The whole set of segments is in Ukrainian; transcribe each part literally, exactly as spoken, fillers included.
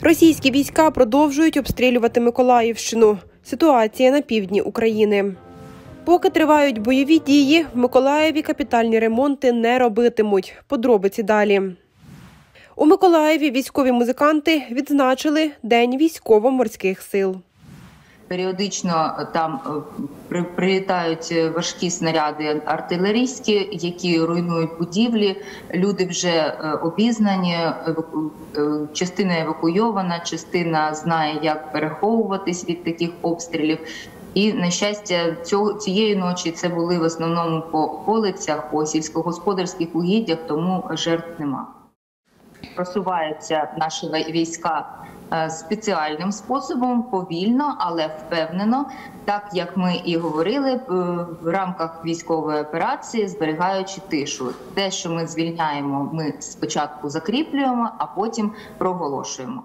Російські війська продовжують обстрілювати Миколаївщину. Ситуація на півдні України. Поки тривають бойові дії, в Миколаєві капітальні ремонти не робитимуть. Подробиці далі. У Миколаєві військові музиканти відзначили День військово-морських сил. Періодично там прилітають важкі снаряди артилерійські, які руйнують будівлі. Люди вже обізнані, частина евакуйована, частина знає, як переховуватись від таких обстрілів. І, на щастя, цієї ночі це були в основному по околицях, по сільськогосподарських угіддях, тому жертв нема. Просуваються наші війська спеціальним способом, повільно, але впевнено, так як ми і говорили, в рамках військової операції, зберігаючи тишу. Те, що ми звільняємо, ми спочатку закріплюємо, а потім проголошуємо.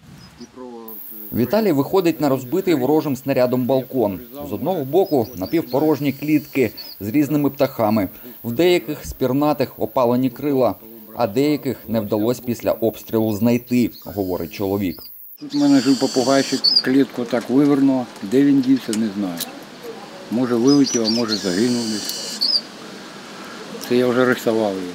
Віталій виходить на розбитий ворожим снарядом балкон. З одного боку напівпорожні клітки з різними птахами. В деяких з пірнатих опалені крила, а деяких не вдалося після обстрілу знайти, говорить чоловік. Тут в мене жив попугайчик, клітку так вивернуло. Де він дівся, не знаю. Може вилетів, а може загинув десь. Це я вже рисував її.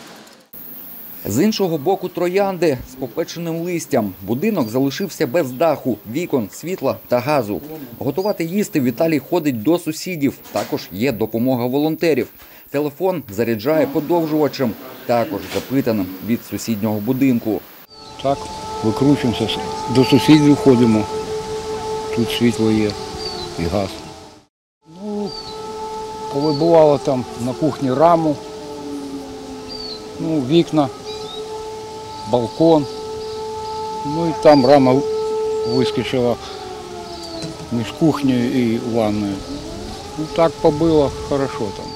З іншого боку троянди з попеченим листям. Будинок залишився без даху, вікон, світла та газу. Готувати їсти Віталій ходить до сусідів. Також є допомога волонтерів. Телефон заряджає подовжувачем, також запитаним від сусіднього будинку. Так, викручуємося, до сусідів ходимо. Тут світло є і газ. Ну, повибивало там на кухні раму, ну, вікна, балкон. Ну і там рама вискочила між кухнею і ванною. Ну так побило, хорошо там.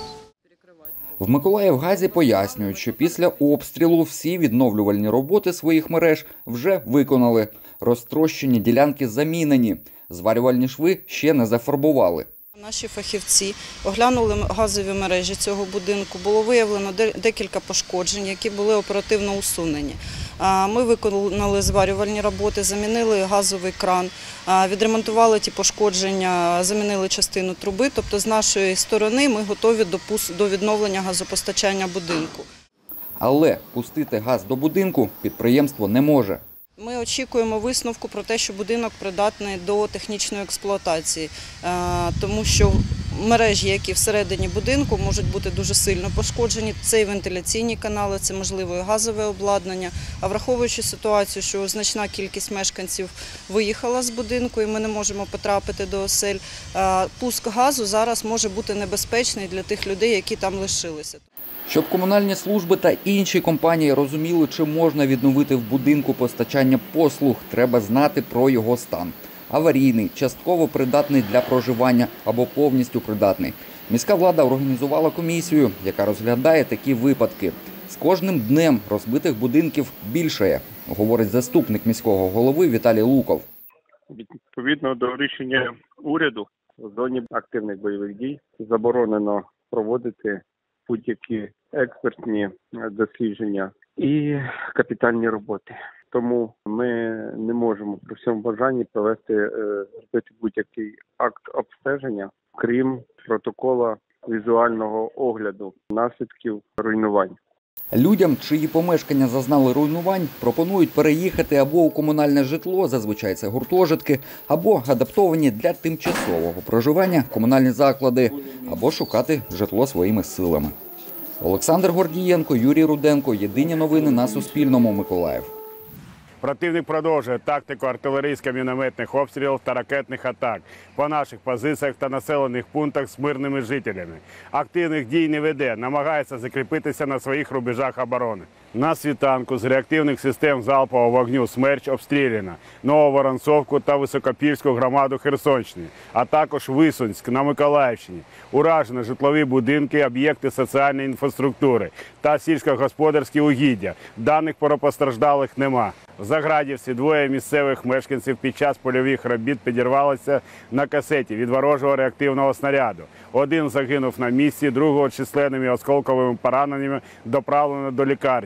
В Миколаївгазі пояснюють, що після обстрілу всі відновлювальні роботи своїх мереж вже виконали. Розтрощені ділянки замінені. Зварювальні шви ще не зафарбували. Наші фахівці оглянули газові мережі цього будинку. Було виявлено декілька пошкоджень, які були оперативно усунені. Ми виконали зварювальні роботи, замінили газовий кран, відремонтували ті пошкодження, замінили частину труби. Тобто з нашої сторони ми готові до відновлення газопостачання будинку. Але пустити газ до будинку підприємство не може. Ми очікуємо висновку про те, що будинок придатний до технічної експлуатації, тому що мережі, які всередині будинку, можуть бути дуже сильно пошкоджені. Це і вентиляційні канали, це, можливо, і газове обладнання. А враховуючи ситуацію, що значна кількість мешканців виїхала з будинку і ми не можемо потрапити до осель, пуск газу зараз може бути небезпечний для тих людей, які там лишилися. Щоб комунальні служби та інші компанії розуміли, чи можна відновити в будинку постачання послуг, треба знати про його стан. Аварійний, частково придатний для проживання або повністю придатний. Міська влада організувала комісію, яка розглядає такі випадки. З кожним днем розбитих будинків більшає, говорить заступник міського голови Віталій Луков. Відповідно до рішення уряду, в зоні активних бойових дій заборонено проводити будь-які експертні дослідження і капітальні роботи. Тому ми не можемо при всьому бажанні провести, зробити будь-який акт обстеження, крім протокола візуального огляду наслідків руйнувань. Людям, чиї помешкання зазнали руйнувань, пропонують переїхати або у комунальне житло, зазвичай це гуртожитки, або адаптовані для тимчасового проживання комунальні заклади, або шукати житло своїми силами. Олександр Гордієнко, Юрій Руденко. Єдині новини на Суспільному. Миколаїв. Противник продовжує тактику артилерійсько-мінометних обстрілів та ракетних атак по наших позиціях та населених пунктах з мирними жителями. Активних дій не веде, намагається закріпитися на своїх рубежах оборони. На світанку з реактивних систем залпового вогню «Смерч» обстріляно Нововоронцовку та Високопільську громаду Херсонщини, а також Висунськ на Миколаївщині. Уражено житлові будинки, об'єкти соціальної інфраструктури та сільськогосподарські угіддя. Даних про постраждалих нема. В Заградівці двоє місцевих мешканців під час польових робіт підірвалися на касеті від ворожого реактивного снаряду. Один загинув на місці, другого численними осколковими пораненнями доправлено до лікарні.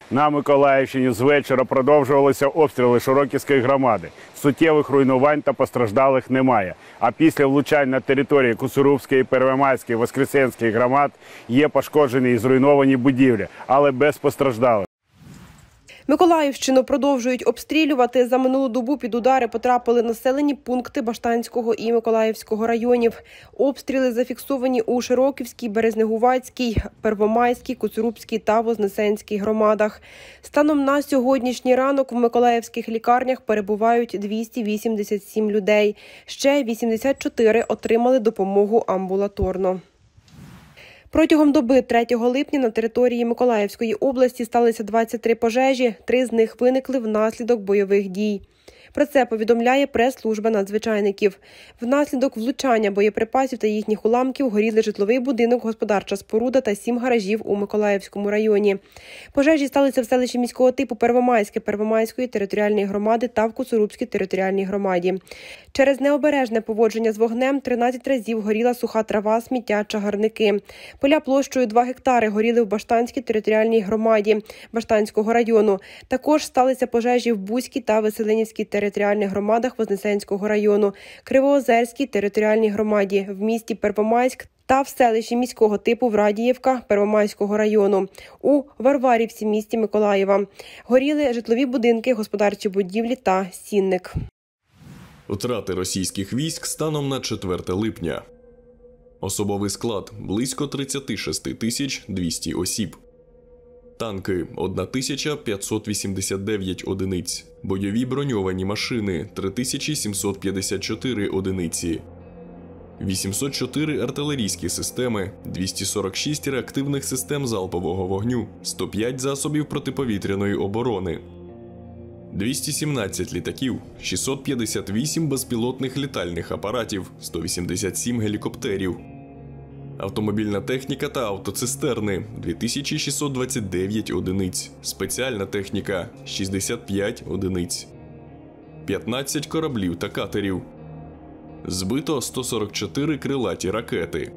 На Миколаївщині з вечора продовжувалися обстріли Широківської громади. Суттєвих руйнувань та постраждалих немає. А після влучань на території Куцурубської, Первомайської, Воскресенської громад є пошкоджені і зруйновані будівлі, але без постраждалих. Миколаївщину продовжують обстрілювати. За минулу добу під удари потрапили населені пункти Баштанського і Миколаївського районів. Обстріли зафіксовані у Широківській, Березнегуватській, Первомайській, Куцурубській та Вознесенській громадах. Станом на сьогоднішній ранок в миколаївських лікарнях перебувають двісті вісімдесят сім людей. Ще вісімдесят чотири отримали допомогу амбулаторно. Протягом доби третього липня на території Миколаївської області сталися двадцять три пожежі, три з них виникли внаслідок бойових дій. Про це повідомляє прес-служба надзвичайників. Внаслідок влучання боєприпасів та їхніх уламків горіли житловий будинок, господарча споруда та сім гаражів у Миколаївському районі. Пожежі сталися в селищі міського типу Первомайське Первомайської територіальної громади та в Куцурубській територіальній громаді. Через необережне поводження з вогнем тринадцять разів горіла суха трава, сміття, чагарники. Поля площею два гектари горіли в Баштанській територіальній громаді Баштанського району. Також сталися пожежі в Бузькій та Веселинівській територіальних громадах Вознесенського району, Кривоозерській територіальній громаді, в місті Первомайськ та в селищі міського типу Врадіївка Первомайського району, у Варварівці місті Миколаєва. Горіли житлові будинки, господарчі будівлі та сінник. Втрати російських військ станом на четверте липня. Особовий склад – близько тридцять шість тисяч двісті осіб. Танки – тисяча п'ятсот вісімдесят дев'ять одиниць. Бойові броньовані машини – три тисячі сімсот п'ятдесят чотири одиниці. вісімсот чотири артилерійські системи, двісті сорок шість реактивних систем залпового вогню, сто п'ять засобів протиповітряної оборони. двісті сімнадцять літаків, шістсот п'ятдесят вісім безпілотних літальних апаратів, сто вісімдесят сім гелікоптерів. Автомобільна техніка та автоцистерни – дві тисячі шістсот двадцять дев'ять одиниць. Спеціальна техніка – шістдесят п'ять одиниць. п'ятнадцять кораблів та катерів. Збито сто сорок чотири крилаті ракети.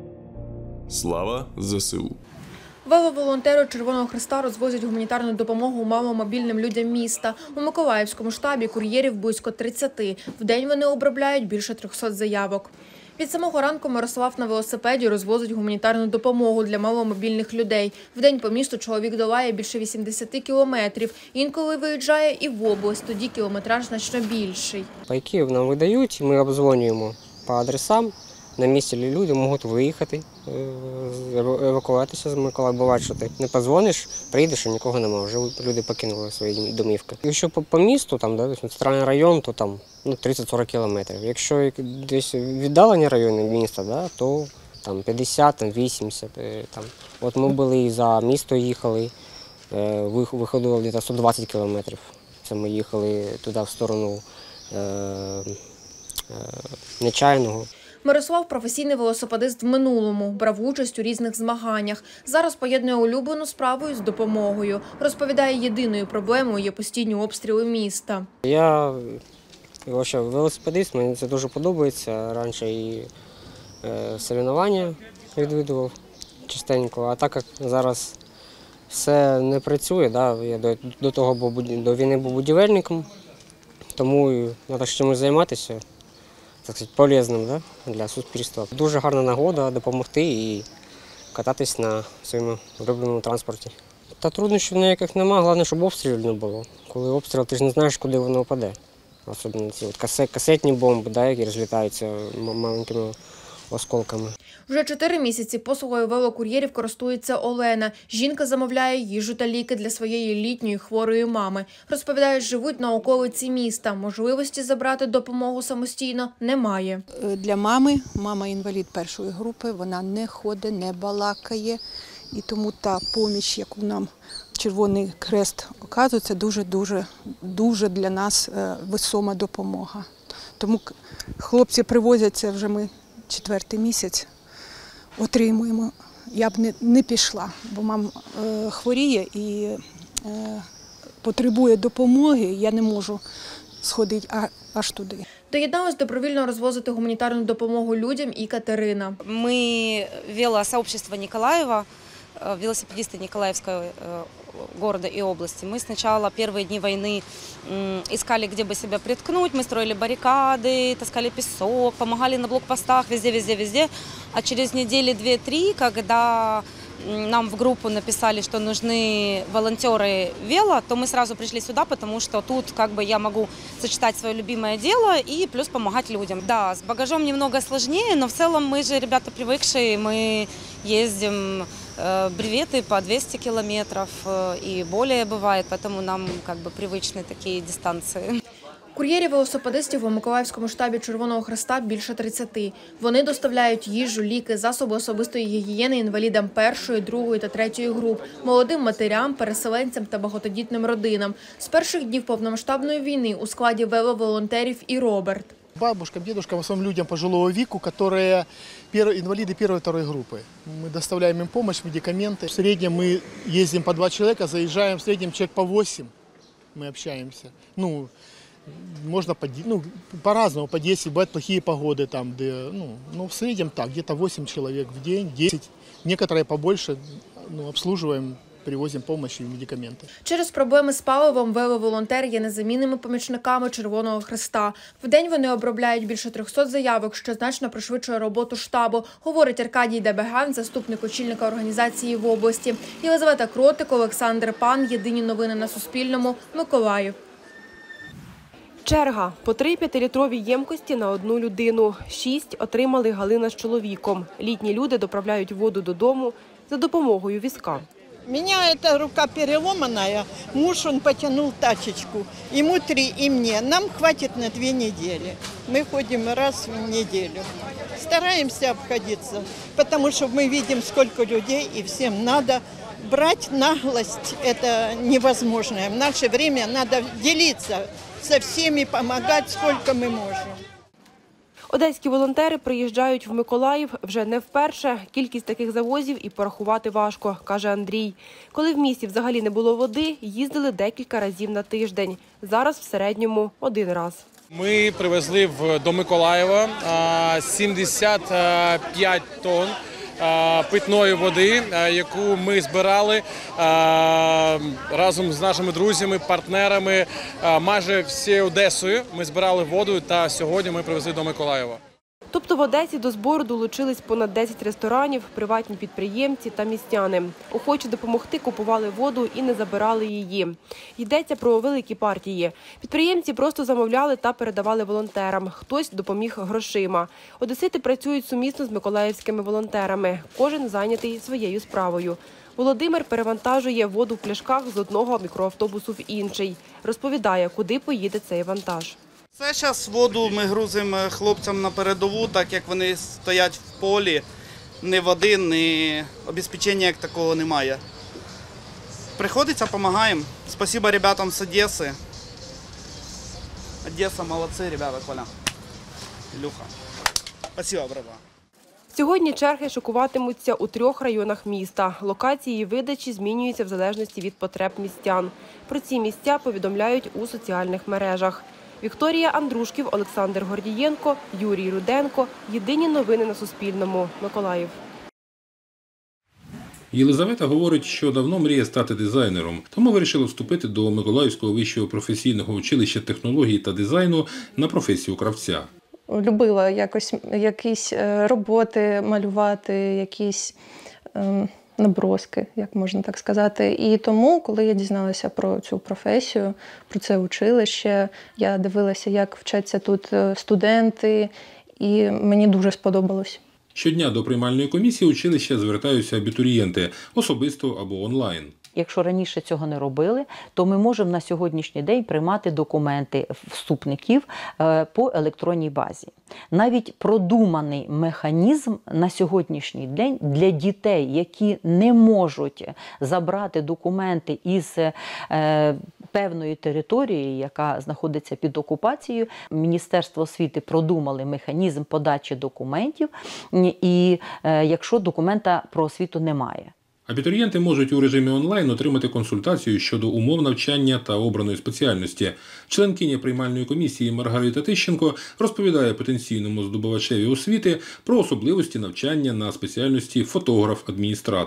Слава ЗСУ! Веловолонтери Червоного Хреста розвозять гуманітарну допомогу маломобільним людям міста. У Миколаївському штабі кур'єрів близько тридцяти. Вдень вони обробляють більше трьохсот заявок. Від самого ранку Мирослав на велосипеді розвозить гуманітарну допомогу для маломобільних людей. Вдень по місту чоловік долає більше вісімдесят кілометрів. Інколи виїжджає і в область, тоді кілометраж значно більший. Пайки нам видають, ми обдзвонюємо по адресам. На місці люди можуть виїхати, евакуюватися з Миколаєва. Буває, що ти не подзвониш, приїдеш, і нікого немає, вже люди покинули свої домівки. Якщо по, по місту, там, да, центральний район, то там ну, тридцять-сорок кілометрів. Якщо десь віддалені райони міста, да, то там п'ятдесят, вісімдесят. Там. От ми були і за місто їхали, виходило десь сто двадцять кілометрів. Це ми їхали туди в сторону е, е, Нечайного. Мирослав – професійний велосипедист в минулому, брав участь у різних змаганнях. Зараз поєднує улюблену справу із допомогою. Розповідає, єдиною проблемою є постійні обстріли міста. Я велосипедист, мені це дуже подобається. Раніше і е, соревнування відвідував частенько, а так як зараз все не працює, да, я до, до того був, до війни був будівельником, тому треба чимось займатися. Так сказати, полезним, да, для суспільства. Дуже гарна нагода допомогти і кататись на своєму улюбленому транспорті. Та труднощів ніяких немає, головне, щоб обстрілів не було. Коли обстріл, ти ж не знаєш, куди воно впаде. Особливо ці от касет, касетні бомби, да, які розлітаються маленькими осколками. Вже чотири місяці послугою велокур'єрів користується Олена. Жінка замовляє їжу та ліки для своєї літньої хворої мами. Розповідає, живуть на околиці міста. Можливості забрати допомогу самостійно немає. Для мами, мама інвалід першої групи, вона не ходить, не балакає. І тому та поміч, яку нам Червоний Хрест оказує, це дуже-дуже дуже для нас весома допомога. Тому хлопці привозять, це вже ми четвертий місяць отримуємо. Я б не, не пішла, бо мама е, хворіє і е, потребує допомоги, я не можу сходити а, аж туди. Доєдналась добровільно розвозити гуманітарну допомогу людям і Катерина. Ми велосообщество Николаева велосипедисты Николаевского города и области. Мы сначала первые дни войны искали, где бы себя приткнуть. Мы строили баррикады, таскали песок, помогали на блокпостах, везде, везде, везде. А через недели две-три, когда нам в группу написали, что нужны волонтеры вело, то мы сразу пришли сюда, потому что тут как бы я могу сочетать свое любимое дело и плюс помогать людям. Да, с багажом немного сложнее, но в целом мы же ребята привыкшие, мы ездим э, бреветы по двести километров э, и более бывает, поэтому нам как бы привычны такие дистанции. Кур'єрів-велосипедистів у Миколаївському штабі Червоного Хреста більше тридцяти. Вони доставляють їжу, ліки, засоби особистої гігієни інвалідам першої, другої та третьої груп, молодим матерям, переселенцям та багатодітним родинам. З перших днів повномасштабної війни у складі веловолонтерів і Роберт. Бабушкам, дедушкам, в основном людям пожилого веку, которые инвалиды первой и второй группы. Мы доставляем им помощь, медикаменты. В среднем мы ездим по два человека, заезжаем в среднем человек по восемь. Мы общаемся. Ну, можно по, ну, по-разному, по десять, бывают плохие погоды, там, где, ну, ну, в среднем так, где-то восемь человек в день, десять. Некоторые побольше, ну, обслуживаем, привозим помощь и медикаменти. Через проблеми з паливом веловолонтери є незамінними помічниками Червоного Хреста. Вдень вони обробляють більше трьохсот заявок, що значно пришвидшує роботу штабу, говорить Аркадій Дебеган, заступник очільника організації в області. Єлизавета Кротик, Олександр Пан. Єдині новини на Суспільному. Миколаїв. Черга. По три п'ятилітрові ємкості на одну людину. Шість отримали Галина з чоловіком. Літні люди доправляють воду додому за допомогою візка. У меня эта рука переломанная, муж он потянул тачечку, ему три и мне, нам хватит на две недели. Мы ходим раз в неделю, стараемся обходиться, потому что мы видим, сколько людей и всем надо. Брать наглость – это невозможно. В наше время надо делиться со всеми, помогать, сколько мы можем. Одеські волонтери приїжджають в Миколаїв вже не вперше. Кількість таких завозів і порахувати важко, каже Андрій. Коли в місті взагалі не було води, їздили декілька разів на тиждень. Зараз в середньому один раз. Ми привезли до Миколаєва сімдесят п'ять тонн питної води, яку ми збирали разом з нашими друзями, партнерами, майже всією Одесою. Ми збирали воду та сьогодні ми привезли до Миколаєва. Тобто в Одесі до збору долучились понад десять ресторанів, приватні підприємці та містяни. Охочі допомогти купували воду і не забирали її. Йдеться про великі партії. Підприємці просто замовляли та передавали волонтерам. Хтось допоміг грошима. Одесити працюють сумісно з миколаївськими волонтерами. Кожен зайнятий своєю справою. Володимир перевантажує воду в пляшках з одного мікроавтобусу в інший. Розповідає, куди поїде цей вантаж. Це зараз воду ми грузимо хлопцям на передову, так як вони стоять в полі, ні води, ні обезпечення як такого немає. Приходиться, допомагаємо. Спасибо ребятам з Одеси. Одеса, молодці, ребята, Коля, Ілюха. Спасибо, брата. Сьогодні черги шокуватимуться у трьох районах міста. Локації видачі змінюються в залежності від потреб містян. Про ці місця повідомляють у соціальних мережах. Вікторія Андрушків, Олександр Гордієнко, Юрій Руденко. Єдині новини на Суспільному. Миколаїв. Єлизавета говорить, що давно мріє стати дизайнером, тому вирішила вступити до Миколаївського вищого професійного училища технологій та дизайну на професію кравця. Любила якось якісь роботи малювати, якісь ем, наброски, як можна так сказати. І тому, коли я дізналася про цю професію, про це училище, я дивилася, як вчаться тут студенти, і мені дуже сподобалось. Щодня до приймальної комісії училища звертаються абітурієнти, особисто або онлайн. Якщо раніше цього не робили, то ми можемо на сьогоднішній день приймати документи вступників по електронній базі. Навіть продуманий механізм на сьогоднішній день для дітей, які не можуть забрати документи із певної території, яка знаходиться під окупацією, Міністерство освіти продумали механізм подачі документів, і якщо документа про освіту немає. Абітурієнти можуть у режимі онлайн отримати консультацію щодо умов навчання та обраної спеціальності. Членкиня приймальної комісії Маргарита Тищенко розповідає потенційному здобувачеві освіти про особливості навчання на спеціальності фотограф-адміністратор.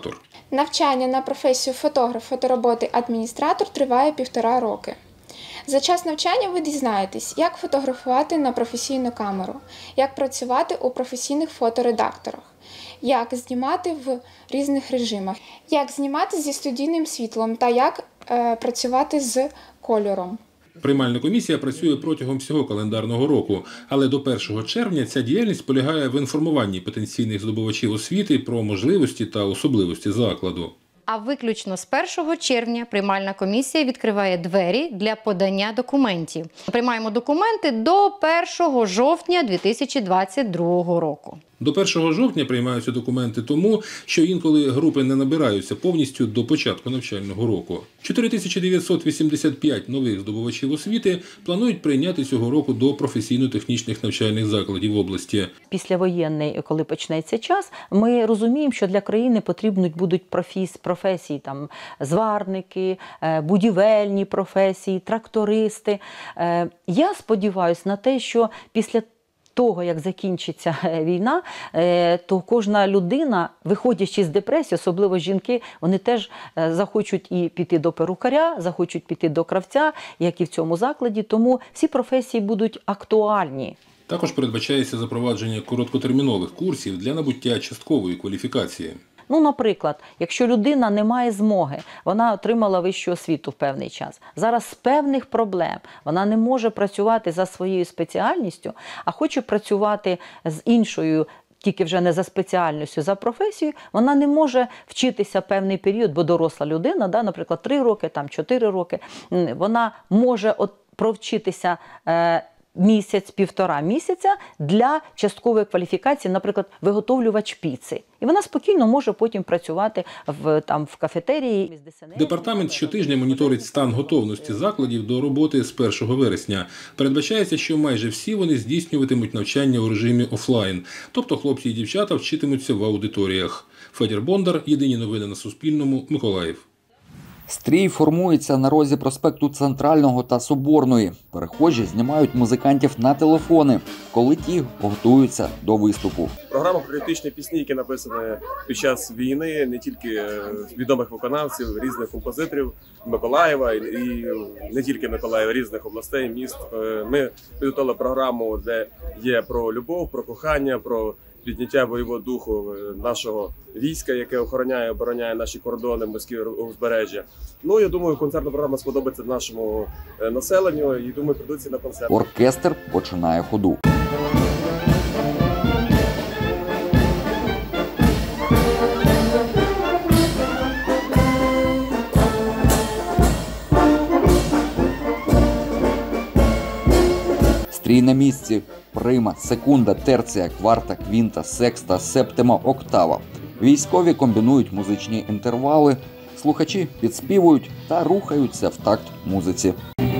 Навчання на професію фотограф, фотороботи, адміністратор триває півтора роки. За час навчання ви дізнаєтесь, як фотографувати на професійну камеру, як працювати у професійних фоторедакторах, як знімати в різних режимах, як знімати зі студійним світлом та як е, працювати з кольором. Приймальна комісія працює протягом всього календарного року, але до першого червня ця діяльність полягає в інформуванні потенційних здобувачів освіти про можливості та особливості закладу. А виключно з першого червня приймальна комісія відкриває двері для подання документів. Приймаємо документи до першого жовтня дві тисячі двадцять другого року. До першого жовтня приймаються документи тому, що інколи групи не набираються повністю до початку навчального року. чотири тисячі дев'ятсот вісімдесят п'ять нових здобувачів освіти планують прийняти цього року до професійно-технічних навчальних закладів області. Післявоєнний, коли почнеться час, ми розуміємо, що для країни потрібні будуть професії, там, зварники, будівельні професії, трактористи. Я сподіваюся на те, що після того, як закінчиться війна, то кожна людина, виходячи з депресії, особливо жінки, вони теж захочуть і піти до перукаря, захочуть піти до кравця, як і в цьому закладі, тому всі професії будуть актуальні. Також передбачається запровадження короткотермінових курсів для набуття часткової кваліфікації. Ну, наприклад, якщо людина не має змоги, вона отримала вищу освіту в певний час. Зараз з певних проблем вона не може працювати за своєю спеціальністю, а хоче працювати з іншою, тільки вже не за спеціальністю, за професією, вона не може вчитися певний період, бо доросла людина, да, наприклад, три роки, там, чотири роки, вона може от провчитися е, місяць, півтора місяця для часткової кваліфікації, наприклад, виготовлювач піци. І вона спокійно може потім працювати в, там, в кафетерії. Департамент щотижня моніторить стан готовності закладів до роботи з першого вересня. Передбачається, що майже всі вони здійснюватимуть навчання у режимі офлайн. Тобто хлопці і дівчата вчитимуться в аудиторіях. Федір Бондар, єдині новини на Суспільному, Миколаїв. Стрій формується на розі проспекту Центрального та Соборної. Перехожі знімають музикантів на телефони, коли ті готуються до виступу. Програма патріотичні пісні, які написані під час війни, не тільки відомих виконавців, різних композиторів Миколаєва і не тільки Миколаєва, різних областей, міст. Ми підготували програму, де є про любов, про кохання, про підняття бойового духу нашого війська, яке охороняє, обороняє наші кордони, морські узбережжя. Ну, я думаю, концертна програма сподобається нашому населенню і, думаю, прийдуться на концерт. Оркестр починає ходу. Стрій на місці. Прима, секунда, терція, кварта, квінта, секста, септима, октава. Військові комбінують музичні інтервали, слухачі підспівують та рухаються в такт музиці.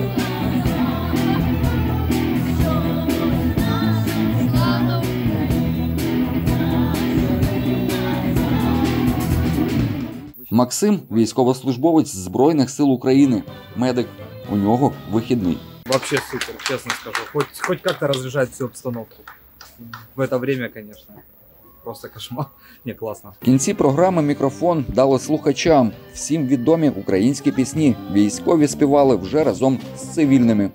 Максим – військовослужбовець Збройних сил України. Медик. У нього вихідний. Вообще супер, честно скажу. Хоть, хоть как-то разряжает всю обстановку. В это время, конечно. Просто кошмар. Не, классно. В кінці програми мікрофон дали слухачам. Всім відомі українські пісні. Військові співали вже разом з цивільними.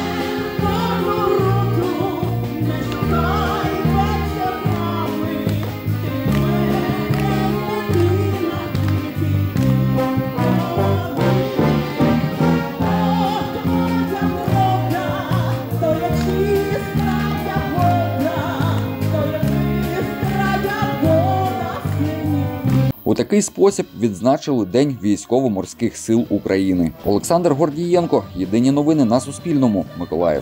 У такий спосіб відзначили День Військово-морських сил України. Олександр Гордієнко. Єдині новини на Суспільному. Миколаїв.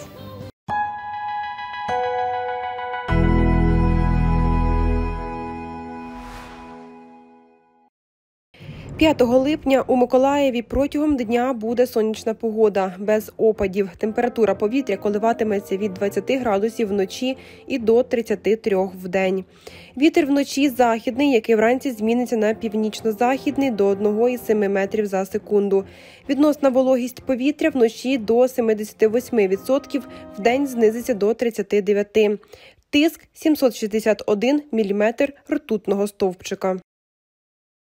п'ятого липня у Миколаєві протягом дня буде сонячна погода, без опадів. Температура повітря коливатиметься від двадцяти градусів вночі і до тридцяти трьох в день. Вітер вночі західний, який вранці зміниться на північно-західний до одного цілих семи метрів за секунду. Відносна вологість повітря вночі до сімдесят вісім відсотків, в день знизиться до тридцяти дев'яти. Тиск сімсот шістдесят один міліметр ртутного стовпчика.